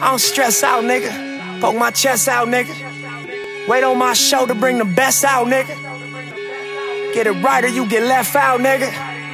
I don't stress out, nigga. Poke my chest out, nigga. Weight on my shoulder, bring the best out, nigga. Get it right or you get left out, nigga.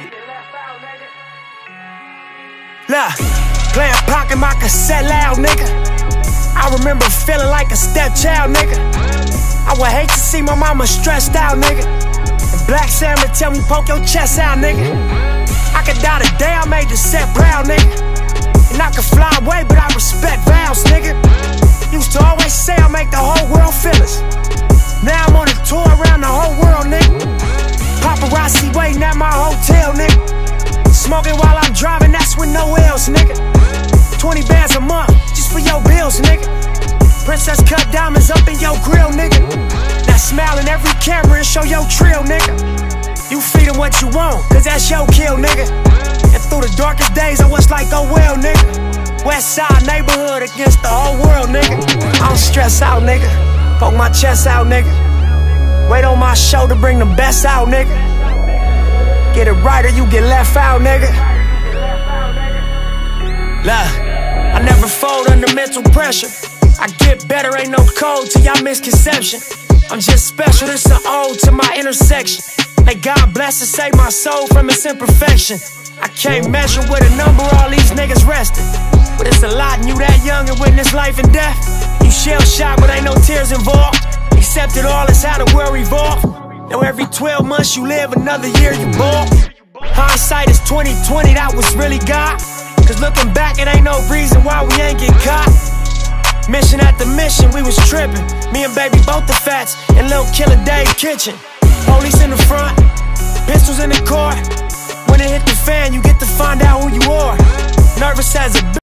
Look, playing pocket my cassette loud, nigga. I remember feeling like a stepchild, nigga. I would hate to see my mama stressed out, nigga. And Black Sam would tell me poke your chest out, nigga. I could die today, I made the set proud, nigga. And I could fly away, but I respect vows, nigga. Used to always say I make the whole world feel us. Now I'm on a tour around the whole world, nigga. Paparazzi waiting at my hotel, nigga. Smoking while I'm driving, that's with no else, nigga. 20 bands a month, just for your bills, nigga. Princess cut diamonds up in your grill, nigga. Now smile in every camera and show your trill, nigga. You feed them what you want, cause that's your kill, nigga. And through the darkest days, I was like, oh well, nigga. West side neighborhood against the whole world, nigga. I don't stress out, nigga. Poke my chest out, nigga. Weight on my shoulder, bring the best out, nigga. Get it right or you get left out, nigga. Look, I never fold under mental pressure. I get better, ain't no code to y'all misconception. I'm just special, this an ode to my intersection. May God bless and save my soul from its imperfection. I can't measure with a number all these niggas resting. But it's a lot and you that young and witness life and death. You shell shocked but ain't no tears involved. Accept it all, it's how the world revolve. Now every 12 months you live, another year you bald. Hindsight is 20/20, that was really God. Cause looking back it ain't no reason why we ain't get caught. Mission after mission, we was tripping. Me and baby both the fats in Lil Killer Dave kitchen. Police in the front, pistols in the car. When it hit the fan, you get to find out who you are. Nervous as a